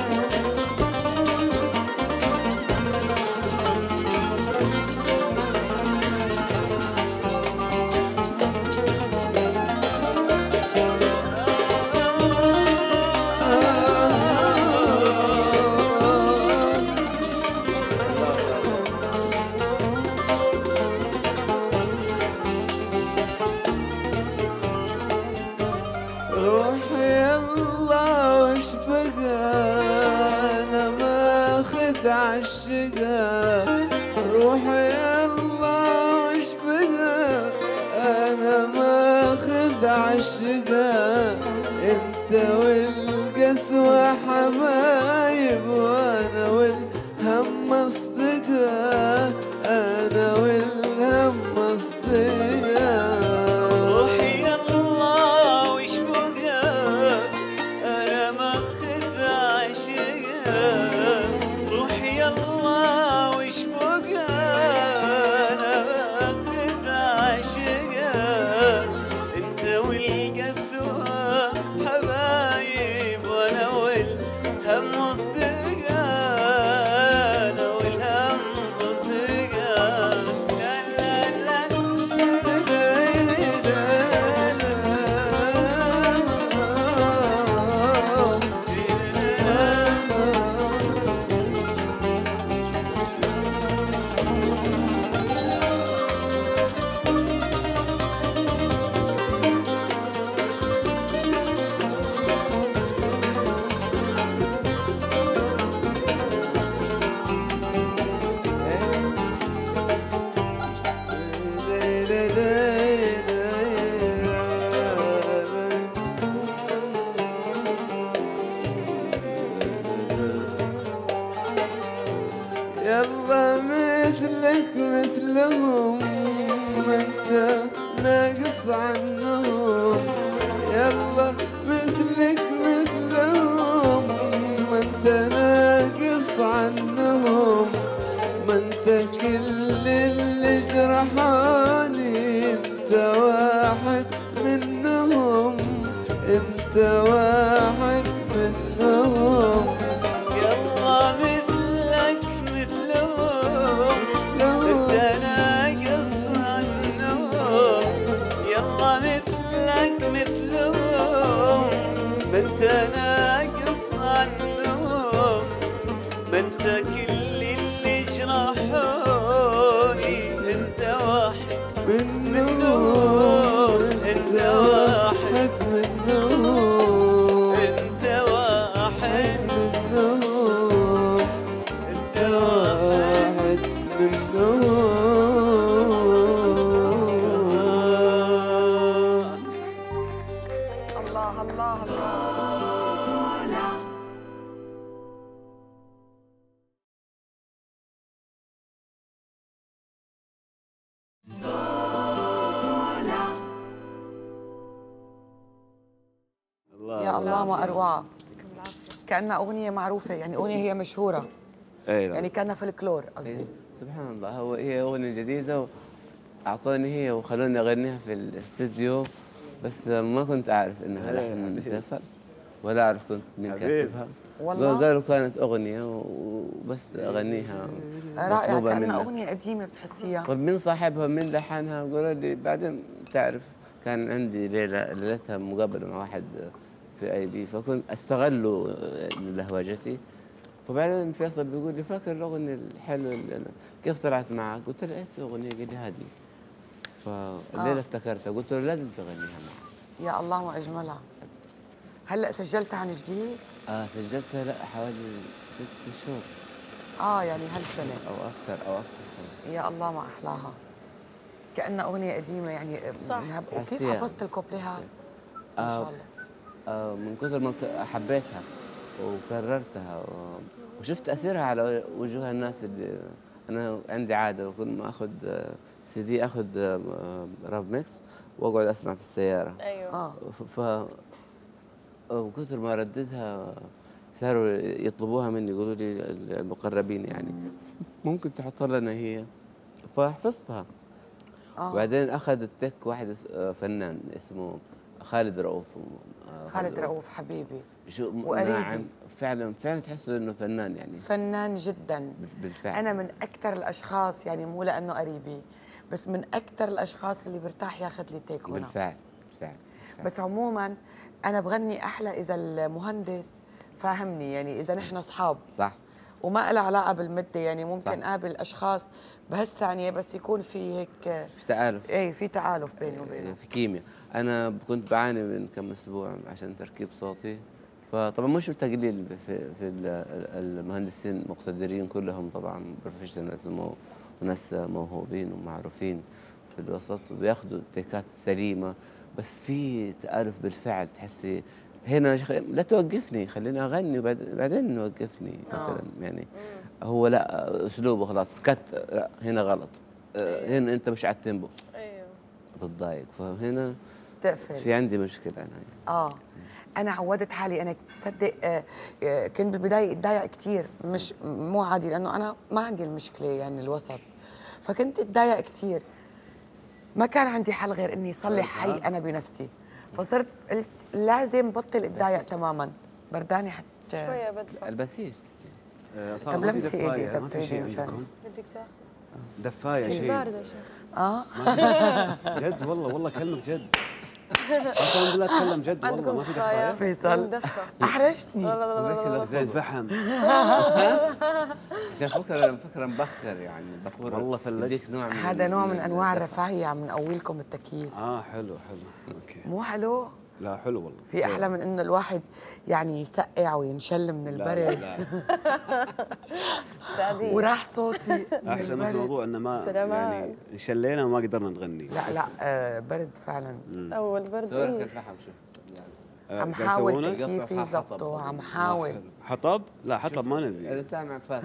روح يلا وش بقى، انا ماخذ عالشقا، روح يلا وش بقى، انا ماخذ عالشقا، انت والقسوة حبايب وانا والهم اصدقاء، انا والهم اصدقاء. روحي يلا وش بقى، أنا ماخذ عشقها، روحي يلا وش بقى، أنا ماخذ عشقها، أنت والقسوة حبايب مثلك مثلهم ما انت ناقص عنهم. يلا مثلك مثلهم ما انت ناقص عنهم. ما انت كل اللي جرحاني انت واحد منهم. انت واحد منهم. يلا مثلك مثلهم انت ناقص عنهم. يلا مثلك مثلهم انت ناقص عنهم. ما انت كل اللي جرحوني انت واحد منهم. انت واحد منهم. انت واحد منهم. انت واحد منهم. الله الله الله. يا الله ما أروعة. كأنها أغنية معروفة، يعني أغنية هي مشهورة. ايوه يعني كأنها فلكلور قصدي. سبحان الله، هي أغنية جديدة أعطوني هي وخلوني أغنيها في الاستديو، بس ما كنت أعرف إنها لحن من سيفا ولا أعرف كنت مين كاتبها. والله قالوا كانت أغنية وبس أغنيها رائعة، مطلوبة كأنها منها. أغنية قديمة بتحسيها. طيب مين صاحبها ومين لحنها؟ قالوا لي بعدين تعرف كان عندي ليلتها مقابلة مع واحد في اي بي، فكنت استغله لهواجتي. فبعدين فيصل بيقول لي فاكر الاغنيه الحلوه اللي انا كيف طلعت معك؟ قلت له ايش الاغنيه؟ قال لي هذه. فالليله افتكرتها قلت له لازم تغنيها معي. يا الله ما أجملها. هلأ سجلتها عن جديد؟ سجلتها لا حوالي 6 شهور. يعني هالسنة او اكثر. يا الله ما أحلاها. كأنها أغنية قديمة يعني. صح. وكيف حفظت الكوبليهات؟ ما شاء الله. من كثر ما حبيتها وكررتها وشفت أثرها على وجوه الناس. اللي أنا عندي عادة كل ما أخذ سي دي أخذ راب ميكس وأقعد أسمع في السيارة. ايوه. وكثر ما رددها صاروا يطلبوها مني، يقولوا لي المقربين يعني ممكن تحط لنا هي، فحفظتها. وبعدين أخذ التك واحد فنان اسمه خالد رؤوف. خالد رؤوف حبيبي ناعم فعلا تحسه انه فنان، يعني فنان جدا بالفعل. انا من اكثر الاشخاص، يعني مو لانه قريبي، بس من اكثر الاشخاص اللي برتاح ياخذ لي تيك هنا. بالفعل. بس عموما انا بغني احلى اذا المهندس فاهمني، يعني اذا نحن اصحاب صح وما لها علاقه بالمده، يعني ممكن صح. قابل اشخاص بهالثانيه بس يكون في هيك في تألف. في تآلف بيني وبينه، في كيمياء. انا كنت بعاني من كم اسبوع عشان تركيب صوتي، فطبعا مش تقليل في المهندسين المقتدرين كلهم طبعا بروفيشنالز وناس موهوبين ومعروفين في الوسط وبياخذوا التيكات السليمه، بس في تآلف بالفعل. تحسي هنا لا توقفني خليني اغني وبعدين نوقفني مثلا. يعني هو لا اسلوبه خلاص كت، لا هنا غلط، هنا انت مش على التيمبو. ايوه بتضايق، فهنا تقفل. في عندي مشكله انا يعني. انا عودت حالي، انا تصدق كنت بالبدايه اتضايق كثير، مش مو عادي لانه انا ما عندي المشكله يعني الوسط، فكنت اتضايق كثير، ما كان عندي حل غير اني صلح حي انا بنفسي، فصرت قلت لازم بطل اتضايق تماما. برداني حتى شويه بدفع البسيط. طب لمسي ايدي اذا بتريدي مشان بدك ساعه دفايه شيء بارده شيء. جد والله كلمك جد. قسما بالله اتكلم جد والله ما في دفايه. فيصل احرجتني لا زيد فحم. عشان فكره مبخر يعني بخور. والله ثلجت. هذا نوع من انواع الرفاهيه، عم نقوي لكم التكييف. حلو اوكي. مو حلو؟ لا حلو والله. في احلى من انه الواحد يعني يسقع وينشل من البرد. لا. وراح صوتي احسن من الموضوع انه ما يعني شلينا وما قدرنا نغني. لا برد فعلا. اول برد صورك الفحم شوف عم حاول كيف يزبطوا، عم حاول. حطب؟ لا حطب ما نبي. انا سامع فاس.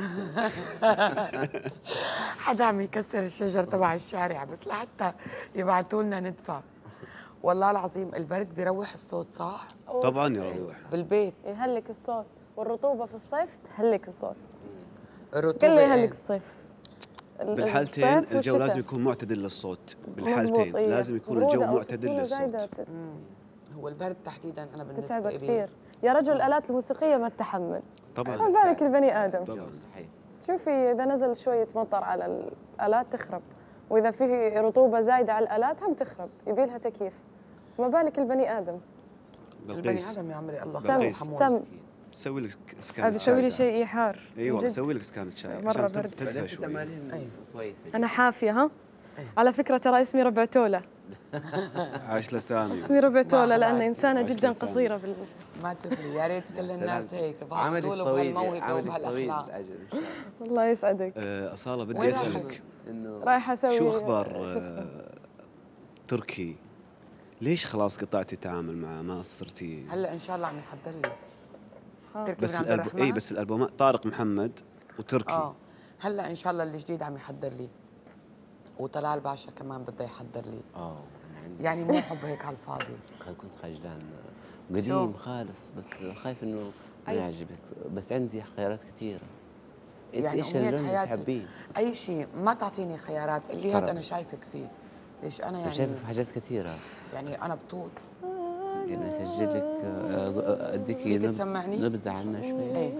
حدا عم يكسر الشجر تبع الشارع بس لحتى يبعثوا لنا ندفع. والله العظيم البرد بيروح الصوت صح؟ طبعا يروح بالبيت يهلك الصوت، والرطوبة في الصيف تهلك الصوت. الرطوبة كله يهلك الصيف. بالحالتين الجو لازم يكون معتدل للصوت، بالحالتين إيه. لازم يكون الجو معتدل للصوت. هو البرد تحديدا انا بالنسبه تتعب لي كثير. يا رجل الآلات الموسيقية ما تتحمل، طبعا ما بالك البني آدم. طبعا. شوفي إذا نزل شوية مطر على الآلات تخرب، وإذا في رطوبة زايدة على الآلات هم تخرب، يبي لها تكييف، ما بالك البني آدم. البني آدم يا عمري الله سم سوي لك سكانة شاي. بسوي لي شيء إيحار. ايوه بسوي لك سكانة شاي مرة برد. تدفى شوي. أنا حافية ها. على فكرة ترى اسمي ربعتولة. عايش لساني. اسمي ربعتولة لأن إنسانة جدا قصيرة ما تبلي، يا ريت كل الناس هيك عملك بهالطول طويل، وبهالموهبة عملك طويل وبهالأخلاق. الأجل. الله يسعدك. أصالة بدي وين أسألك رايحة أسوي شو أخبار تركي؟ ليش خلاص قطعتي التعامل معه ما صرتي؟ هلا إن شاء الله عم يحضر لي تركي بس بن عبد الرحمن. اي بس الالبومات طارق محمد وتركي. هلا ان شاء الله الجديد عم يحضر لي، وطلال باشا كمان بده يحضر لي. يعني مو حب هيك على الفاضي. كنت خجلان قديم خالص، بس خايف انه ما يعجبك، بس عندي خيارات كثيره. يعني ايش اللون اللي تحبيه؟ اي شيء، ما تعطيني خيارات، اللي هذا انا شايفك فيه. ليش انا يعني شايفك في حاجات كثيره. يعني انا بطول. يعني اسجل لك اديكي نبذه عنها شوي. ايه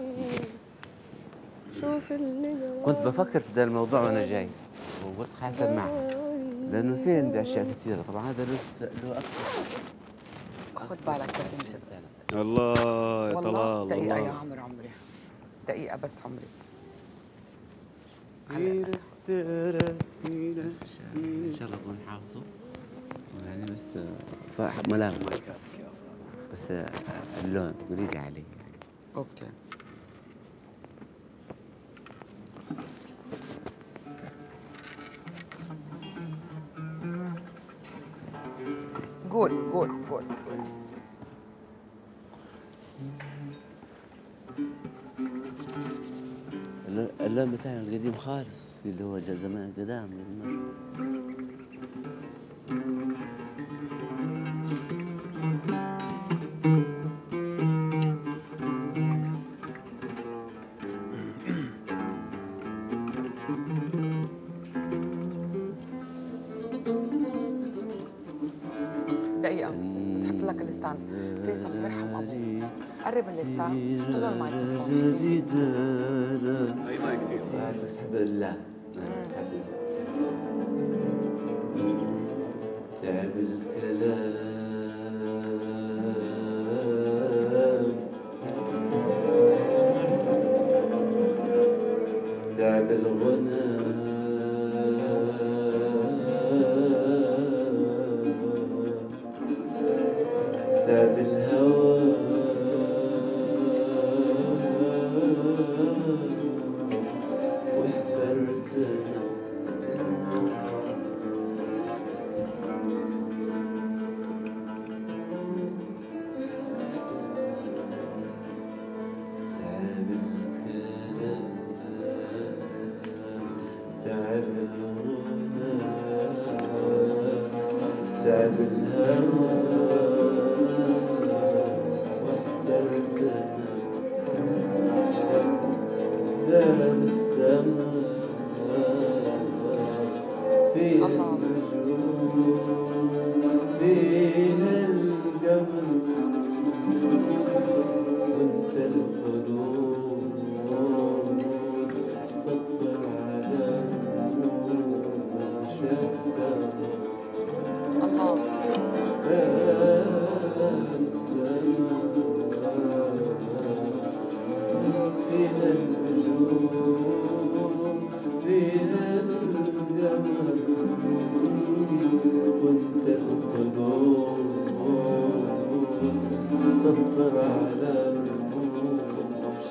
شوف اللي كنت بفكر في ذا الموضوع وانا جاي وقلت حاسب معه لانه في عندي اشياء كثيره. طبعا هذا له اكثر. خذ بالك بس انت. الله يا طلال. والله دقيقه يا عمري دقيقه بس عمري. ان شاء الله اكون حافظه يعني، بس ملامح بس اللون قولي لي عليه. اوكي قول. اللون بتاعي القديم خالص اللي هو زمان قدام. دقيقة بس حط لك الستاند. فيصل يرحم ابوه، قرب الستاند حط له الميكروفون. اي مايك فيه؟ تحب لا تعب الكلام تعب الغنى تعب الهوى واحترتنا تعب الكلام تعب الغنى تعب الهوى دار السماء فيها النجوم فيها القمر وانت الخلود سطر على نور السماء. الله فيها النجوم فيها القمر وانت الخدود سطر على الرموش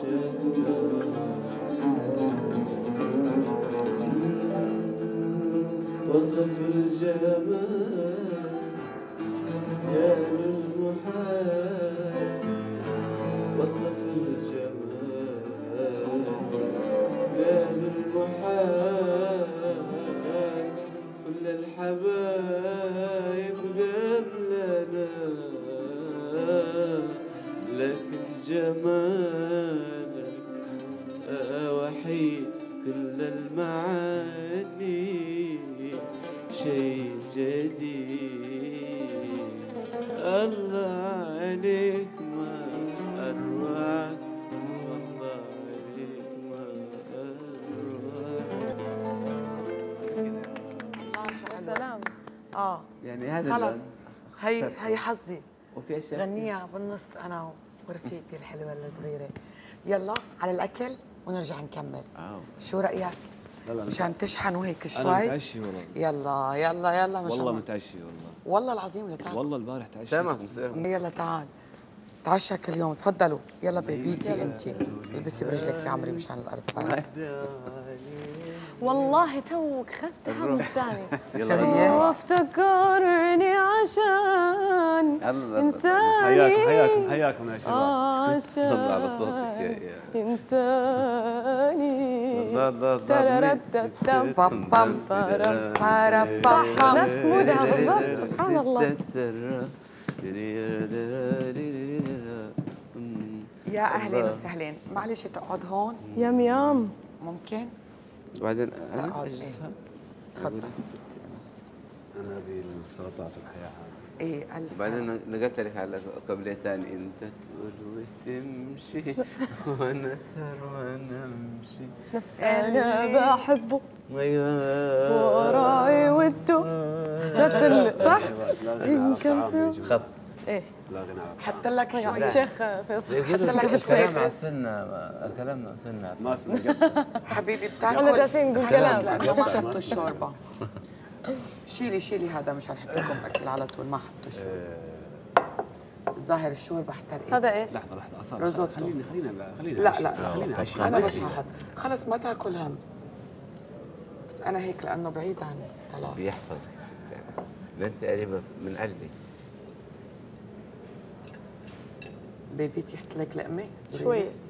وصف الجمال يا للمحال وصف الجمال يا للمحال كل الحبايب قبلنا لكن جمالك وحيد كل المعاني شيء جديد الله عليك ما أروعك والله عليك ما أروعك سلام. يعني هذا خلص هي حظي وفي اشياء غنيها بالنص انا ورفيقتي الحلوه الصغيره. يلا على الاكل ونرجع نكمل. شو رايك؟ مشان تشحن وهيك شوي. انا متعشي والله. يلا يلا يلا ما شاء الله. والله متعشي والله. والله العظيم لك. والله البارح تعشي. تمام. يلا تعال تعشى كل يوم. تفضلوا يلا بيبيتي انت البسي برجلك يا عمري مشان الارض بارد. والله توك خذتها من ثاني. شو هي؟ وافتكرني عشان انساني. حياكم يا شباب. صلى على صوتك يا انساني. نفس مودها بالضبط. سبحان الله. يا اهلين وسهلين. معلش تقعد هون يم يم. ممكن؟ وبعدين اقعد ليه؟ تفضل. انا ابي السلطات والحياه هذه. ايه الف. بعدين نقلت لك على قبلين ثاني انت تقول وتمشي وانا اسهر وانا امشي نفس انا بحبه ايوه وراي وده. نفس صح؟ يمكن خط ايه لا غنى عن حتى لك شوي. الشيخ فيصل. حتى لك الكلام شوي. على السنة كلامنا سنة ما اسمع قبل. حبيبي بتاكل. احنا جالسين نقول كلام. لانه ما حطوا الشوربه. شيلي هذا مشان احط لكم اكل على طول. ما حطوا الشوربه. الظاهر الشوربه احترقت. هذا ايش؟ لحظه أصلا. روزوتو. خلينا لا خلينا عايشين. انا بس هحط. خلص ما تاكل هم. بس انا هيك لانه بعيد عن طلال. بيحفظك ستات بنت قريبة من قلبي. بيبيتي يحط لك لقمه شوي.